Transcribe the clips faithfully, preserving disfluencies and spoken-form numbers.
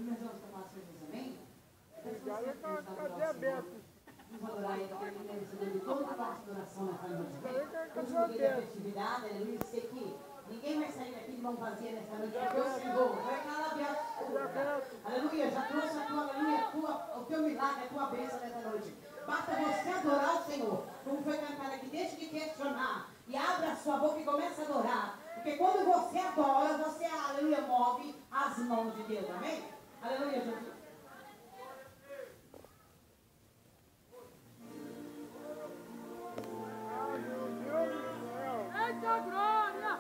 nós vamos tomar as coisas também. Cadê aberto? Vamos adorar Ele, porque Ele merece de toda a nossa adoração na família de Deus. Vamos poder a festividade, aleluia, sei que ninguém vai sair daqui de mão vazia nessa noite, porque o Senhor vai calar, aleluia, já trouxe a tua, aleluia, a tua, o teu milagre, a tua bênção nessa noite. Basta você adorar o Senhor, como foi cantado aqui, deixe de questionar e abra a sua boca e comece a adorar. Porque quando você adora, você, aleluia, move as mãos de Deus, amém? Aleluia, Jesus. Eita glória!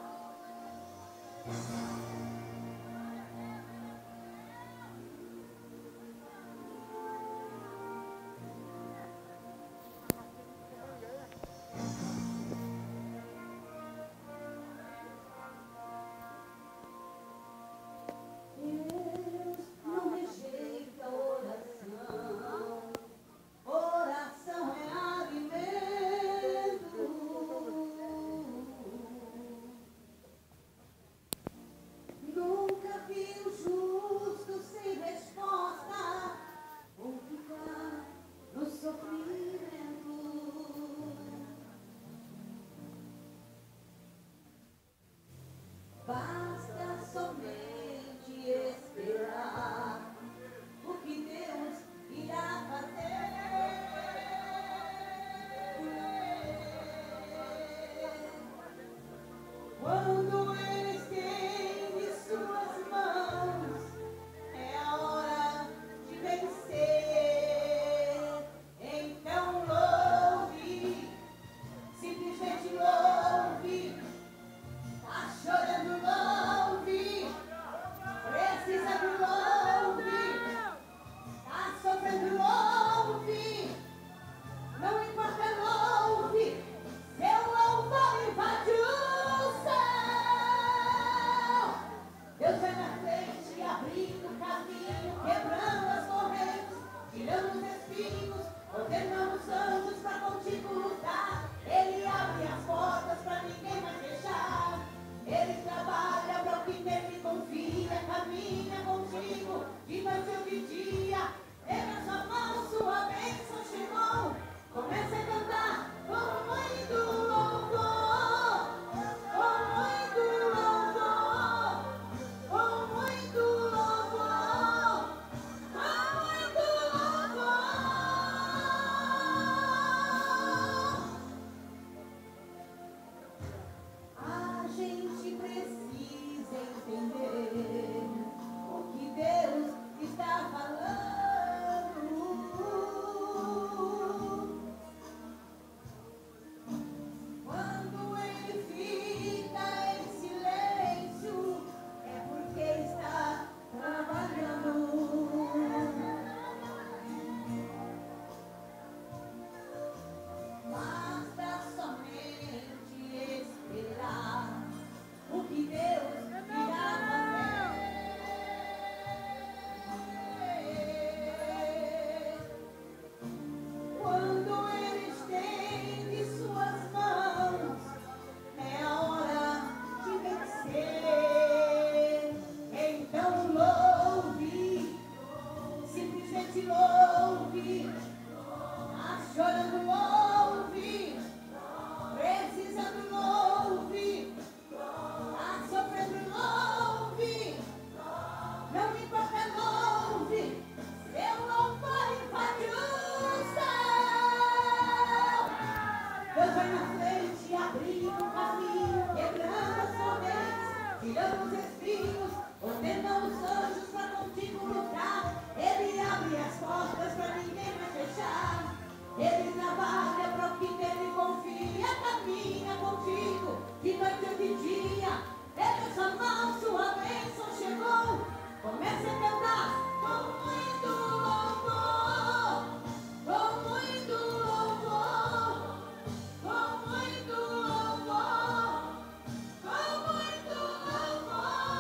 Oh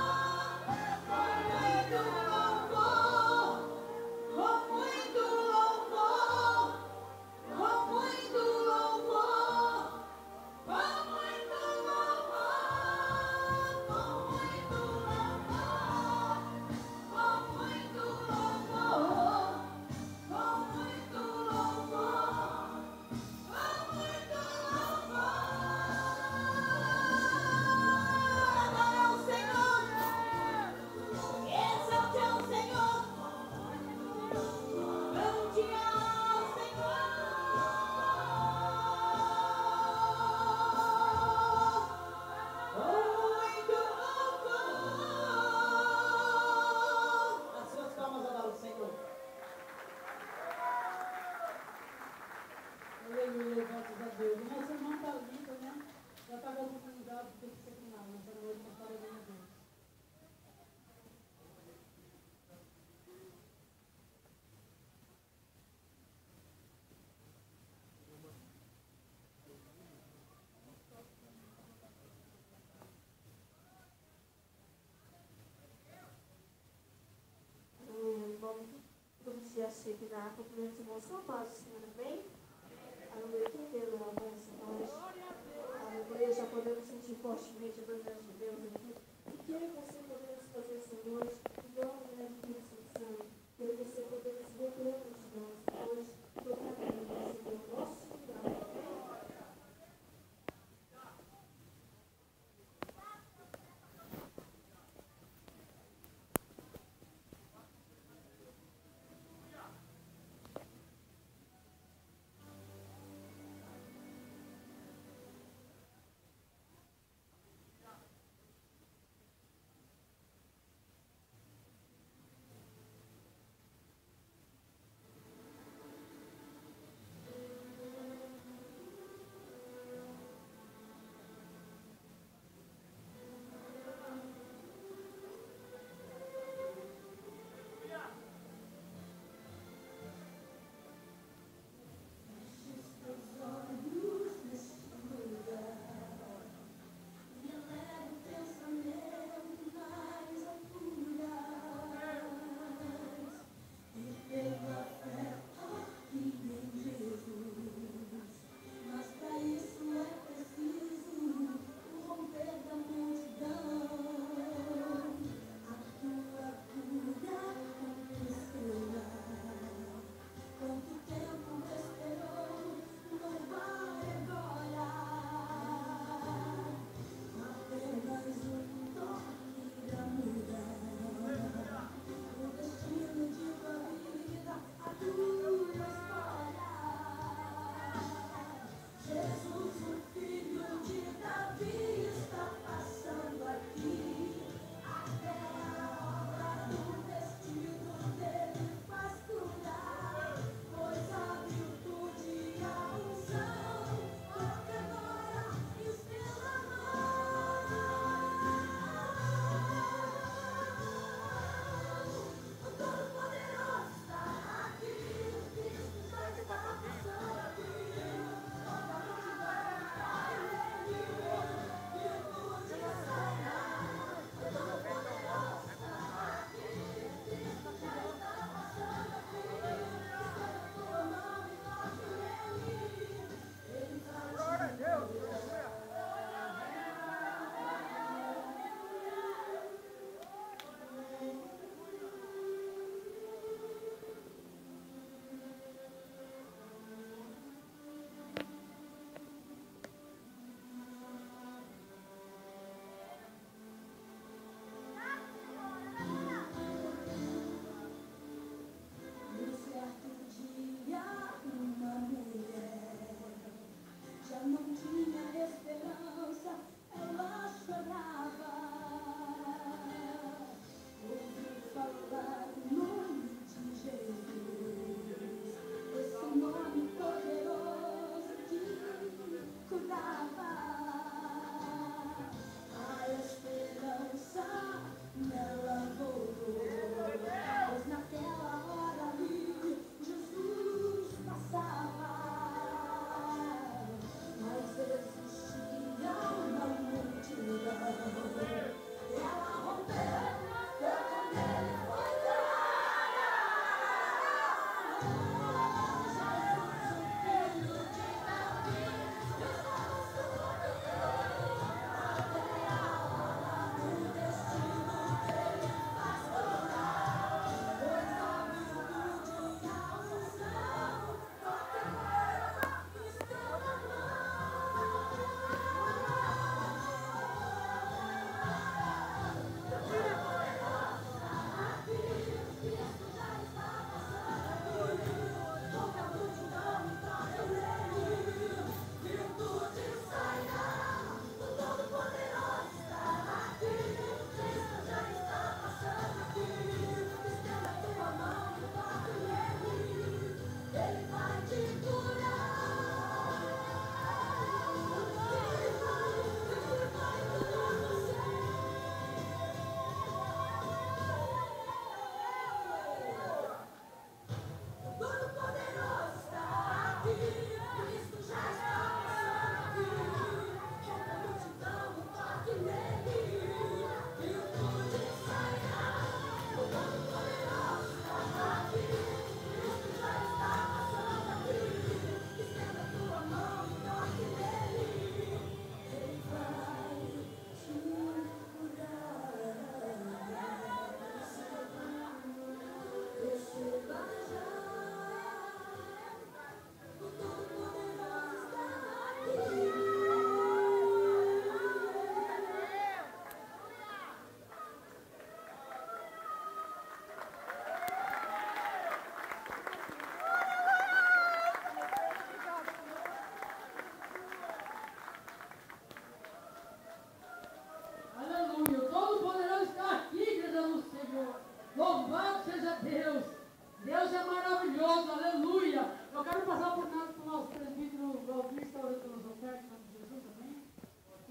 cumprimentos irmãos com a paz do Senhor, amém? Aleluia, quem Deus é avança nós. Aleluia, já podemos sentir fortemente a presença de Deus aqui. E que eu e você podemos fazer essa noite, igual a mulher de Concepção, que eu e você podemos ver grandes de nós hoje, tocar a receber o nosso milagre, amém?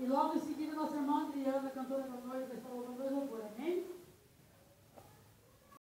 logo em seguida, nossa irmã Adriana, cantora